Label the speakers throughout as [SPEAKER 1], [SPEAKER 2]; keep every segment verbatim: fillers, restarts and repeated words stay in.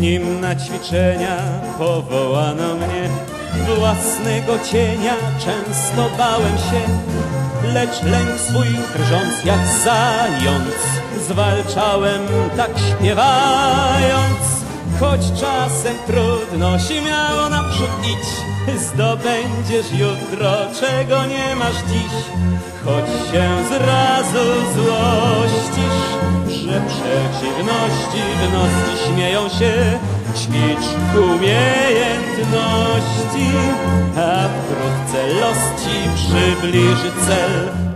[SPEAKER 1] Nim na ćwiczenia powołano mnie, własnego cienia często bałem się, lecz lęk swój drżąc jak zając, zwalczałem tak śpiewając. Choć czasem trudno śmiało naprzód idź, zdobędziesz jutro, czego nie masz dziś. Choć się zrazu złościsz, że przeciwności w ności śmieją się, ćwicz umiejętności, a wkrótce los ci przybliży cel.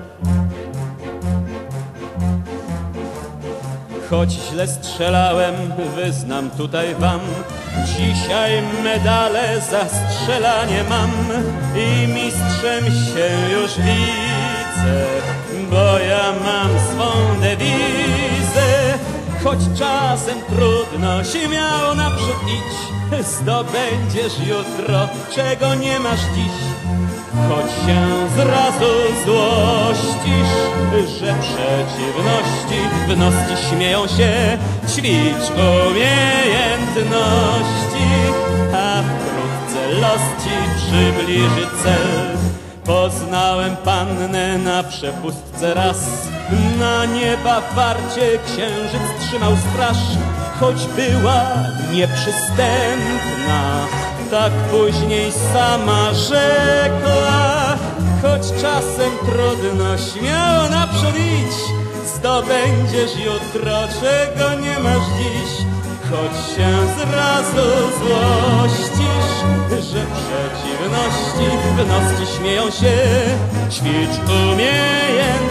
[SPEAKER 1] Choć źle strzelałem, wyznam tutaj wam, dzisiaj medale za strzelanie mam i mistrzem się już widzę, bo ja mam swą dewizę. Choć czasem trudno, śmiało naprzód idź, zdobędziesz jutro, czego nie masz dziś. Choć się zrazu złościsz, że przeciwności w ności śmieją się, ćwicz umiejętności, a wkrótce los ci przybliży cel. Poznałem pannę na przepustce raz, na nieba warcie księżyc trzymał straż. Choć była nieprzystępna, tak później sama rzekła. Choć czasem trudno, śmiało naprzód idź, zdobędziesz jutro, czego nie masz dziś. Choć się zrazu złościsz, że przeciwności w ności śmieją się, ćwicz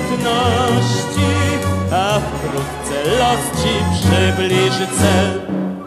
[SPEAKER 1] umiejętności, a wkrótce los ci przybliży cel.